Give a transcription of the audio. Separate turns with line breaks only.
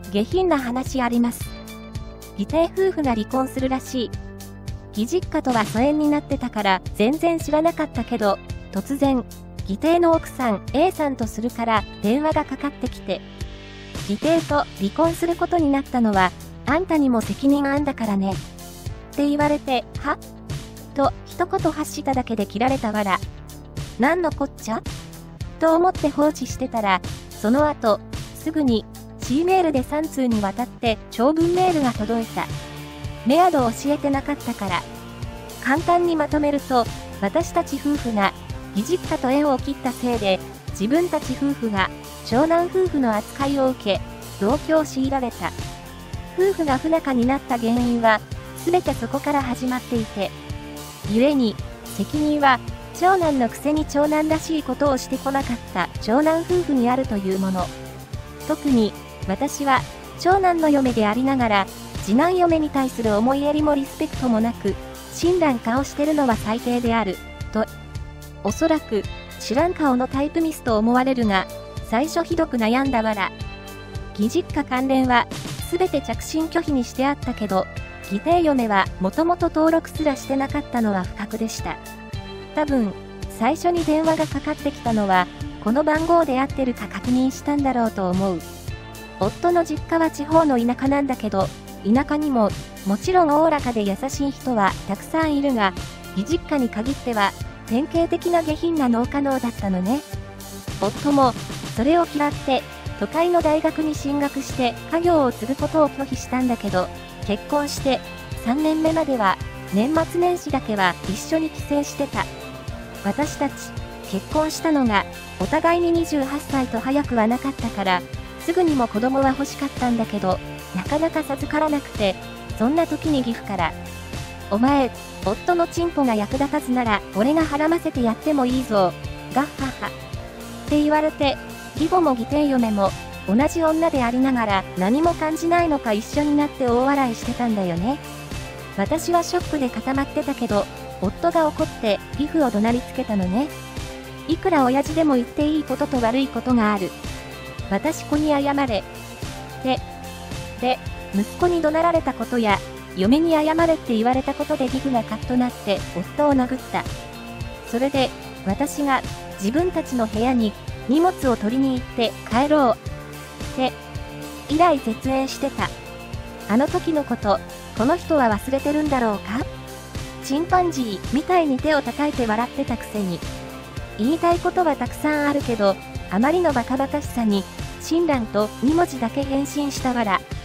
下品な話あります。義弟夫婦が離婚するらしい。義実家とは疎遠になってたから全然知らなかったけど、突然、義弟の奥さん A さんとするから電話がかかってきて、義弟と離婚することになったのは、あんたにも責任あんだからね。って言われて、はと一言発しただけで切られたわら。なんのこっちゃと思って放置してたら、その後、すぐに C メールで3通にわたって長文メールが届いた。メアドを教えてなかったから。簡単にまとめると、私たち夫婦が義実家と縁を切ったせいで、自分たち夫婦が長男夫婦の扱いを受け、同居を強いられた。夫婦が不仲になった原因は、すべてそこから始まっていて、故に、責任は、長男のくせに長男らしいことをしてこなかった長男夫婦にあるというもの。特に、私は、長男の嫁でありながら、次男嫁に対する思いやりもリスペクトもなく、死んだん顔してるのは最低である、と。おそらく、知らん顔のタイプミスと思われるが、最初ひどく悩んだわら。義実家関連は、すべて着信拒否にしてあったけど、義弟嫁はもともと登録すらしてなかったのは不覚でした。多分、最初に電話がかかってきたのは、この番号で合ってるか確認したんだろうと思う。夫の実家は地方の田舎なんだけど、田舎にも、もちろんおおらかで優しい人はたくさんいるが、義実家に限っては、典型的な下品な農家農だったのね。夫も、それを嫌って、都会の大学に進学して家業を継ぐことを拒否したんだけど、結婚して3年目までは年末年始だけは一緒に帰省してた。私たち結婚したのがお互いに28歳と早くはなかったから、すぐにも子供は欲しかったんだけど、なかなか授からなくて、そんな時に義父から、お前、夫のチンポが役立たずなら俺がはらませてやってもいいぞ、ガッハッハ。って言われて、義母も義弟嫁も、同じ女でありながら何も感じないのか一緒になって大笑いしてたんだよね。私はショックで固まってたけど、夫が怒って義父を怒鳴りつけたのね。いくら親父でも言っていいことと悪いことがある。私子に謝れ。で、息子に怒鳴られたことや、嫁に謝れって言われたことで義父がカッとなって夫を殴った。それで、私が自分たちの部屋に荷物を取りに行って帰ろう。以来絶縁してた。あの時のこと、この人は忘れてるんだろうか？チンパンジーみたいに手を叩いて笑ってたくせに。言いたいことはたくさんあるけど、あまりのバカバカしさに、親鸞と2文字だけ返信したわら。